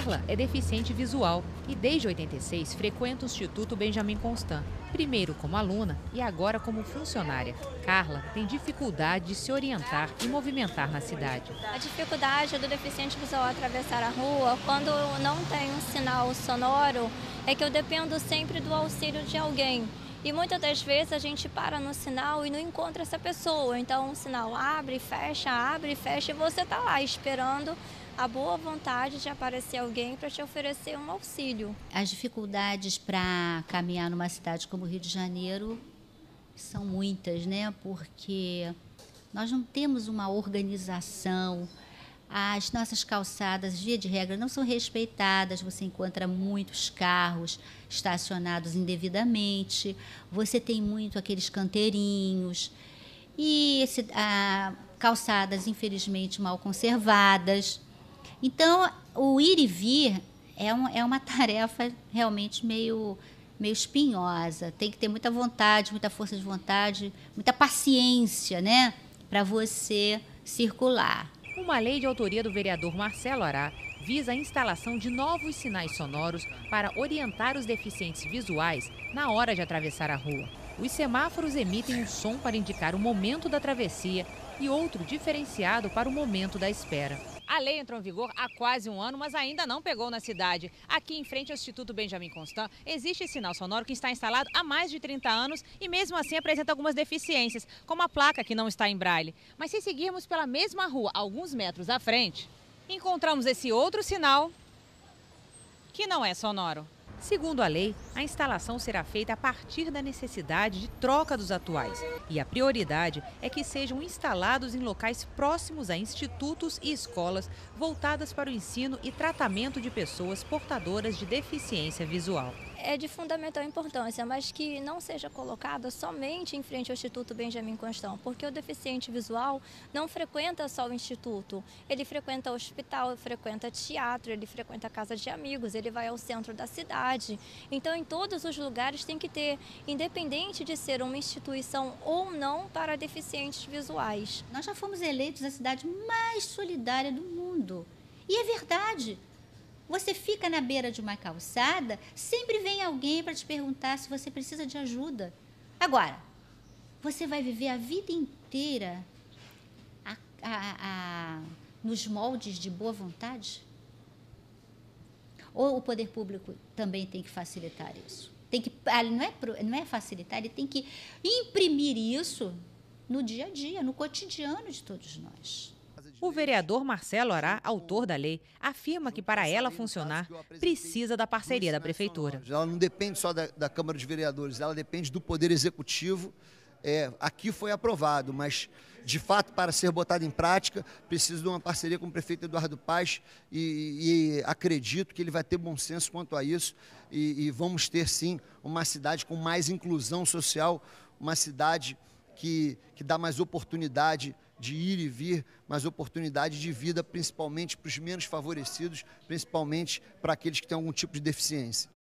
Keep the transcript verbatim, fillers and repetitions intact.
Carla é deficiente visual e desde oitenta e seis frequenta o Instituto Benjamin Constant, primeiro como aluna e agora como funcionária. Carla tem dificuldade de se orientar e movimentar na cidade. A dificuldade do deficiente visual atravessar a rua, quando não tem um sinal sonoro, é que eu dependo sempre do auxílio de alguém. E muitas das vezes a gente para no sinal e não encontra essa pessoa. Então o sinal abre, fecha, abre, fecha e você está lá esperando a boa vontade de aparecer alguém para te oferecer um auxílio. As dificuldades para caminhar numa cidade como o Rio de Janeiro são muitas, né? Porque nós não temos uma organização, as nossas calçadas, via de regra, não são respeitadas, você encontra muitos carros estacionados indevidamente, você tem muito aqueles canteirinhos, e esse, a, calçadas, infelizmente, mal conservadas. Então, o ir e vir é, um, é uma tarefa realmente meio, meio espinhosa. Tem que ter muita vontade, muita força de vontade, muita paciência, né, para você circular. Uma lei de autoria do vereador Marcelo Ará visa a instalação de novos sinais sonoros para orientar os deficientes visuais na hora de atravessar a rua. Os semáforos emitem um som para indicar o momento da travessia e outro diferenciado para o momento da espera. A lei entrou em vigor há quase um ano, mas ainda não pegou na cidade. Aqui em frente ao Instituto Benjamin Constant, existe sinal sonoro que está instalado há mais de trinta anos e mesmo assim apresenta algumas deficiências, como a placa que não está em braille. Mas se seguirmos pela mesma rua, alguns metros à frente, encontramos esse outro sinal que não é sonoro. Segundo a lei, a instalação será feita a partir da necessidade de troca dos atuais. E a prioridade é que sejam instalados em locais próximos a institutos e escolas voltadas para o ensino e tratamento de pessoas portadoras de deficiência visual. É de fundamental importância, mas que não seja colocada somente em frente ao Instituto Benjamin Constant, porque o deficiente visual não frequenta só o instituto, ele frequenta o hospital, frequenta teatro, ele frequenta a casa de amigos, ele vai ao centro da cidade. Então, em todos os lugares tem que ter, independente de ser uma instituição ou não para deficientes visuais. Nós já fomos eleitos a cidade mais solidária do mundo. E é verdade. Você fica na beira de uma calçada, sempre vem alguém para te perguntar se você precisa de ajuda. Agora, você vai viver a vida inteira a, a, a, nos moldes de boa vontade? Ou o poder público também tem que facilitar isso? Tem que, não, é, não é facilitar, ele tem que imprimir isso no dia a dia, no cotidiano de todos nós. O vereador Marcelo Ará, autor da lei, afirma que para ela funcionar, precisa da parceria da prefeitura. Ela não depende só da, da Câmara dos Vereadores, ela depende do Poder Executivo. É, aqui foi aprovado, mas, de fato, para ser botado em prática, precisa de uma parceria com o prefeito Eduardo Paes e, e acredito que ele vai ter bom senso quanto a isso e, e vamos ter, sim, uma cidade com mais inclusão social, uma cidade que, que dá mais oportunidade de ir e vir, mais oportunidade de vida, principalmente para os menos favorecidos, principalmente para aqueles que têm algum tipo de deficiência.